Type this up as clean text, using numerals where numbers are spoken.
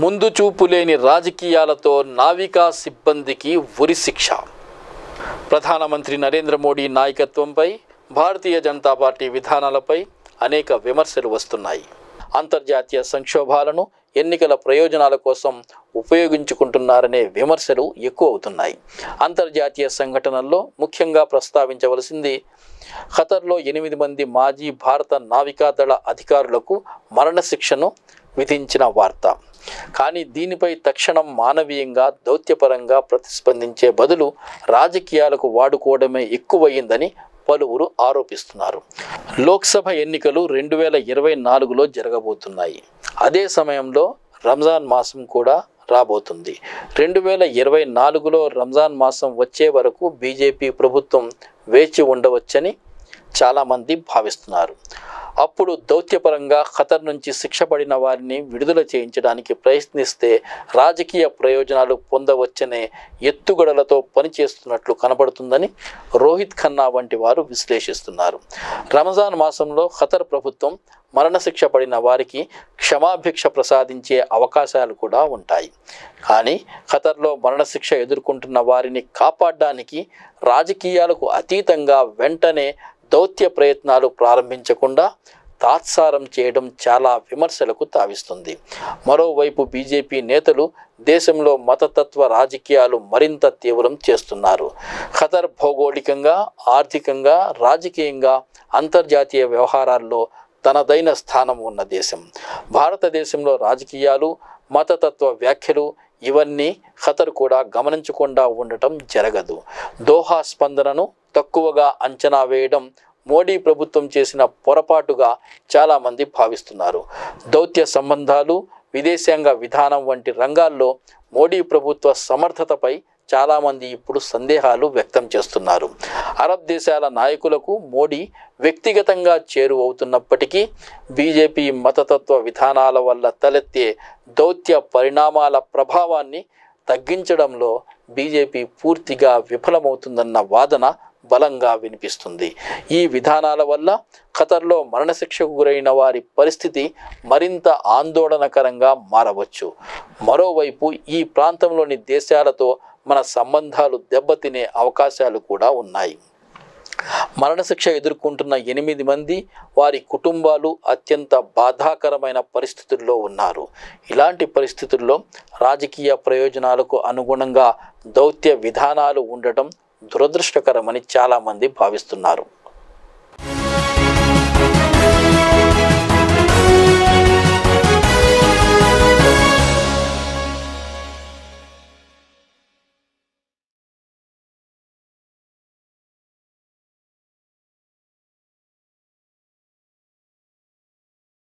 ముందు చూపు లేని రాజకీయాలతో నావికా సిబ్బందికి ఉరి శిక్ష. ప్రధానమంత్రి నరేంద్ర మోడీ నాయకత్వంపై, భారతీయ జనతా పార్టీ విధానాలపై అనేక విమర్శలు వస్తున్నాయి. అంతర్జాతీయ సంక్షోభాలను ఎన్నికల ప్రయోజనాల కోసం ఉపయోగించుకుంటున్నారనే విమర్శలు ఎక్కువ అవుతున్నాయి. అంతర్జాతీయ సంఘటనల్లో ముఖ్యంగా ప్రస్తావించవలసింది ఖతర్లో 8 మంది మాజీ భారత నావికాదళ అధికారులకు మరణశిక్షను విధించిన వార్త. కానీ దీనిపై తక్షణం మానవీయంగా, దౌత్యపరంగా ప్రతిస్పందించే బదులు రాజకీయాలకు వాడుకోవడమే ఎక్కువయ్యిందని పలువురు ఆరోపిస్తున్నారు. లోక్సభ ఎన్నికలు 2024లో జరగబోతున్నాయి. అదే సమయంలో రంజాన్ మాసం కూడా రాబోతుంది. 2024లో రంజాన్ మాసం వచ్చే వరకు బీజేపీ ప్రభుత్వం వేచి ఉండవచ్చని చాలామంది భావిస్తున్నారు. అప్పుడు దౌత్యపరంగా ఖతర్ నుంచి శిక్ష పడిన వారిని విడుదల చేయించడానికి ప్రయత్నిస్తే రాజకీయ ప్రయోజనాలు పొందవచ్చనే ఎత్తుగడలతో పనిచేస్తున్నట్లు కనబడుతుందని రోహిత్ ఖన్నా వంటి వారు విశ్లేషిస్తున్నారు. రంజాన్ మాసంలో ఖతర్ ప్రభుత్వం మరణశిక్ష పడిన వారికి క్షమాభిక్ష ప్రసాదించే అవకాశాలు కూడా ఉంటాయి. కానీ ఖతర్లో మరణశిక్ష ఎదుర్కొంటున్న వారిని కాపాడడానికి రాజకీయాలకు అతీతంగా వెంటనే దౌత్య ప్రయత్నాలు ప్రారంభించకుండా తాత్సారం చేయడం చాలా విమర్శలకు తావిస్తుంది. మరోవైపు బీజేపీ నేతలు దేశంలో మతతత్వ రాజకీయాలు మరింత తీవ్రం చేస్తున్నారు. ఖతర్ భౌగోళికంగా, ఆర్థికంగా, రాజకీయంగా అంతర్జాతీయ వ్యవహారాల్లో తనదైన స్థానం ఉన్న దేశం. భారతదేశంలో రాజకీయాలు, మతతత్వ వ్యాఖ్యలు ఇవన్నీ ఖతర్ కూడా గమనించకుండా ఉండటం జరగదు. దోహా స్పందనను తక్కువగా అంచనా వేయడం మోడీ ప్రభుత్వం చేసిన పొరపాటుగా చాలామంది భావిస్తున్నారు. దౌత్య సంబంధాలు, విదేశాంగ విధానం వంటి రంగాల్లో మోడీ ప్రభుత్వ సమర్థతపై చాలామంది ఇప్పుడు సందేహాలు వ్యక్తం చేస్తున్నారు. అరబ్ దేశాల నాయకులకు మోడీ వ్యక్తిగతంగా చేరువవుతున్నప్పటికీ బీజేపీ మతతత్వ విధానాల వల్ల తలెత్తే దౌత్య పరిణామాల ప్రభావాన్ని తగ్గించడంలో బీజేపీ పూర్తిగా విఫలమవుతుందన్న వాదన బలంగా వినిపిస్తుంది. ఈ విధానాల వల్ల ఖతర్లో మరణశిక్షకు గురైన వారి పరిస్థితి మరింత ఆందోళనకరంగా మారవచ్చు. మరోవైపు ఈ ప్రాంతంలోని దేశాలతో మన సంబంధాలు దెబ్బతినే అవకాశాలు కూడా ఉన్నాయి. మరణశిక్ష ఎదుర్కొంటున్న 8 మంది, వారి కుటుంబాలు అత్యంత బాధాకరమైన పరిస్థితుల్లో ఉన్నారు. ఇలాంటి పరిస్థితుల్లో రాజకీయ ప్రయోజనాలకు అనుగుణంగా దౌత్య విధానాలు ఉండటం దురదృష్టకరమని చాలామంది భావిస్తున్నారు.